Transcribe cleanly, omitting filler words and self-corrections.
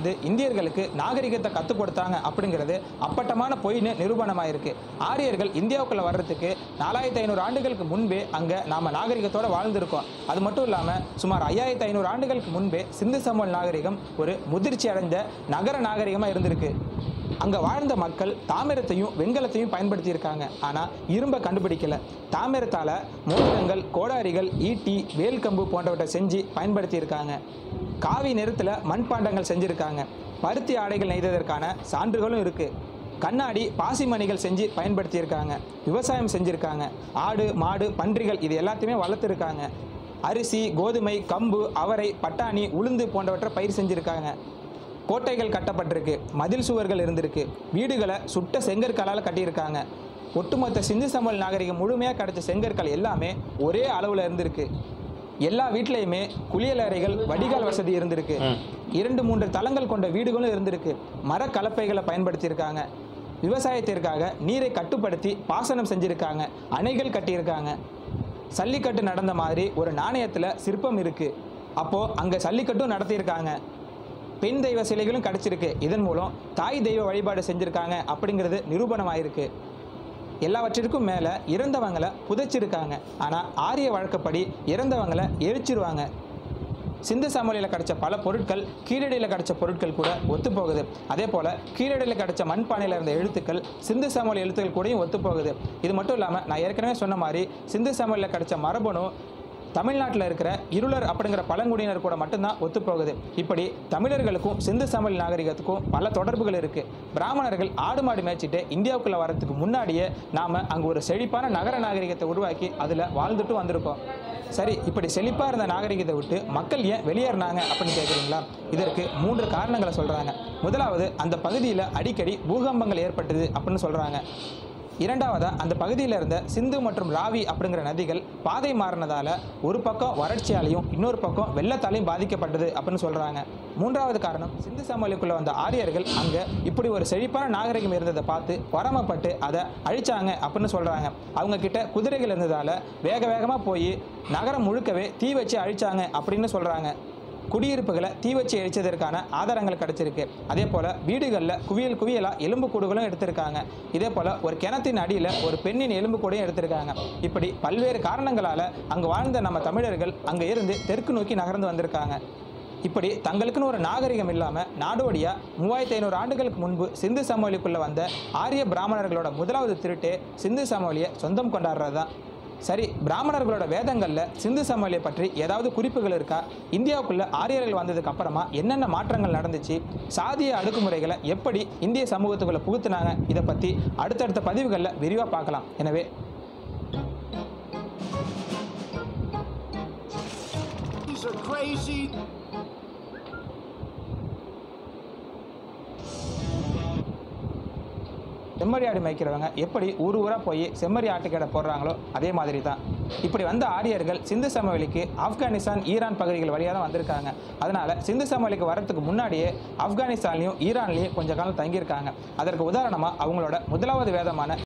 வந்து இந்தியர்களுக்கு நாகரிகத்தை கற்றுக் கொடுத்தாங்க அப்படிங்கிறது அப்பட்டமான பொய்னு நிரூபணமாயிருக்கு. ஆரியர்கள் இந்தியாவுக்குள்ள வர்றதுக்கு 4500 ஆண்டுகளுக்கு முன்பே அங்க நாம நாகரிகத்தோட வாழ்ந்திருக்கோம். அது மட்டும் இல்லாம சுமார் 5500 ஆண்டுகளுக்கு முன்பே சிந்து சமவெளி நாகரிகம் ஒரு முதிர்ச்சி அடைந்த நகர நாகரிகமா இருந்திருக்கு. அங்க வாழ்ந்த மக்கள் தாமிரத்தையும் வெண்கலத்தையும் பயன்படுத்தி இருக்காங்க. ஆனா இரும்ப கண்டுபிடிக்கல. தாமிரத்தால மோதிரங்கள், கோடாரிகள், ஈட்டி, வேல்கம்பு போன்றவற்றை செஞ்சு பயன்படுத்தி இருக்காங்க. காவி நிறத்துல மண்பாண்டங்கள் செஞ்சிருக்காங்க. பருத்தி ஆடைகள் நெய்ததற்கான சான்றுகளும் இருக்கு. கண்ணாடி, பாசிமணிகள் செஞ்சு பயன்படுத்தி இருக்காங்க. விவசாயம் செஞ்சிருக்காங்க. ஆடு, மாடு, பன்றிகள் இது எல்லாத்தையுமே வளர்த்துருக்காங்க. அரிசி, கோதுமை, கம்பு, அவரை, பட்டாணி, உளுந்து போன்றவற்றை பயிர் செஞ்சிருக்காங்க. கோட்டைகள் கட்டப்பட்டிருக்கு. மதில் சுவர்கள் இருந்திருக்கு. வீடுகளை சுட்ட செங்கற்களால் கட்டியிருக்காங்க. ஒட்டுமொத்த சிந்து சமவெளி நாகரிகம் முழுமையாக கிடைச்ச செங்கற்கள் எல்லாமே ஒரே அளவில் இருந்திருக்கு. எல்லா வீட்லையுமே குளியலறைகள், வடிகால் வசதி இருந்திருக்கு. 2-3 தளங்கள் கொண்ட வீடுகளும் இருந்திருக்கு. மரக்கலப்பைகளை பயன்படுத்தியிருக்காங்க. விவசாயத்திற்காக நீரை கட்டுப்படுத்தி பாசனம் செஞ்சிருக்காங்க. அணைகள் கட்டியிருக்காங்க. சல்லிக்கட்டு நடந்த மாதிரி ஒரு நாணயத்தில் சிற்பம் இருக்கு. அப்போ அங்கே சல்லிக்கட்டும் நடத்தியிருக்காங்க. பெண் தெய்வ சிலைகளும் கிடைச்சிருக்கு. இதன் மூலம் தாய் தெய்வ வழிபாடு செஞ்சிருக்காங்க அப்படிங்கிறது நிரூபணமாயிருக்கு. எல்லாவற்றிற்கும் மேல இறந்தவங்களை புதைச்சிருக்காங்க. ஆனா ஆரிய வழக்கப்படி இறந்தவங்களை எரிச்சிருவாங்க. சிந்து சமவெளியில் கிடைச்ச பல பொருட்கள் கீழடியில் கிடைச்ச பொருட்கள் கூட ஒத்து போகுது. அதே போல கீழடியில் கிடைச்ச மண்பானையில் இருந்த எழுத்துக்கள் சிந்து சமவெளி எழுத்துக்கள் கூடயும் ஒத்து போகுது. இது மட்டும் இல்லாமல் நான் ஏற்கனவே சொன்ன மாதிரி சிந்து சமவெளியில் கிடைச்ச மரபணு தமிழ்நாட்டில் இருக்கிற இருளர் அப்படிங்கிற பழங்குடியினர் கூட மட்டும்தான் ஒத்துப்போகுது. இப்படி தமிழர்களுக்கும் சிந்து சமவெளி நாகரிகத்துக்கும் பல தொடர்புகள் இருக்கு. பிராமணர்கள் ஆடு மாடு மேய்ச்சிட்டு இந்தியாவுக்குள்ள வரதுக்கு முன்னாடியே நாம அங்க ஒரு செழிப்பான நகர நாகரிகத்தை உருவாக்கி அதுல வாழ்ந்துட்டு வந்திருக்கோம். சரி, இப்படி செழிப்பா இருந்த நாகரிகத்தை விட்டு மக்கள் ஏன் வெளியேறினாங்க அப்படின்னு கேட்குறீங்களா? இதற்கு 3 காரணங்களை சொல்றாங்க. முதலாவது, அந்த பகுதியில் அடிக்கடி பூகம்பங்கள் ஏற்பட்டது அப்படின்னு சொல்றாங்க. இரண்டாவதா, அந்த பகுதியில் இருந்த சிந்து மற்றும் ராவி அப்படிங்கிற நதிகள் பாதை மாறினதால ஒரு பக்கம் வறட்சியாலையும் இன்னொரு பக்கம் வெள்ளத்தாலையும் பாதிக்கப்பட்டது அப்படின்னு சொல்றாங்க. மூன்றாவது காரணம், சிந்து சமவெளிக்குள்ள வந்த ஆரியர்கள் அங்க இப்படி ஒரு செழிப்பான நாகரிகம் இருந்ததை பார்த்து பொறாமப்பட்டு அதை அழிச்சாங்க அப்படின்னு சொல்றாங்க. அவங்க கிட்ட குதிரைகள் இருந்ததால வேக வேகமா போய் நகரம் முழுக்கவே தீ வச்சு அழிச்சாங்க அப்படின்னு சொல்றாங்க. குடியிருப்புகளை தீ வச்சு எரிச்சதற்கான ஆதாரங்கள் கிடைச்சிருக்கு. அதே போல வீடுகளில் குவியல் குவியலா எலும்பு கூடுகளும் எடுத்திருக்காங்க. இதே போல ஒரு கிணத்தின் அடியில் ஒரு பெண்ணின் எலும்பு கூடையும் எடுத்திருக்காங்க. இப்படி பல்வேறு காரணங்களால அங்கு வாழ்ந்த நம்ம தமிழர்கள் அங்க இருந்து தெற்கு நோக்கி நகர்ந்து வந்திருக்காங்க. இப்படி தங்களுக்குன்னு ஒரு நாகரிகம் இல்லாம நாடோடியா 3500 ஆண்டுகளுக்கு முன்பு சிந்து சமவெளிக்குள்ள வந்த ஆரிய பிராமணர்களோட முதலாவது திருட்டே சிந்து சமவெளியை சொந்தம் கொண்டாடுறது தான். சரி, பிராமணர்களோட வேதங்கள்ல சிந்து சமவெளியை பற்றி ஏதாவது குறிப்புகள் இருக்கா? இந்தியாவுக்குள்ள ஆரியர்கள் வந்ததுக்கு அப்புறமா என்னென்ன மாற்றங்கள் நடந்துச்சு? சாதிய அடக்குமுறைகளை எப்படி இந்திய சமூகத்துக்குள்ள புகுத்தினாங்க? இதை பத்தி அடுத்தடுத்த பதிவுகளில் விரிவா பார்க்கலாம். எனவே செம்மறி ஆடு மேய்க்கிறவங்க எப்படி ஊர் ஊரா போய் செம்மறி ஆட்டுக்கடை போடுறாங்களோ அதே மாதிரி தான் இப்படி வந்த ஆரியர்கள் சிந்து சமவெளிக்கு ஆப்கானிஸ்தான், ஈரான் பகுதிகள் வழியாக தான் வந்திருக்காங்க. அதனால சிந்து சமவெளிக்கு வரத்துக்கு முன்னாடியே ஆப்கானிஸ்தான்லையும் ஈரான்லையும் கொஞ்ச காலம் தங்கியிருக்காங்க. அதற்கு உதாரணமா அவங்களோட முதலாவது வேதமான